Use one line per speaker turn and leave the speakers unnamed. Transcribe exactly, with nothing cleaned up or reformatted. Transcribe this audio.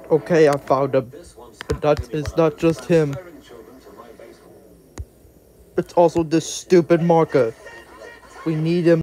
Okay, I found him. But that is not just him. It's also this stupid marker. We need him.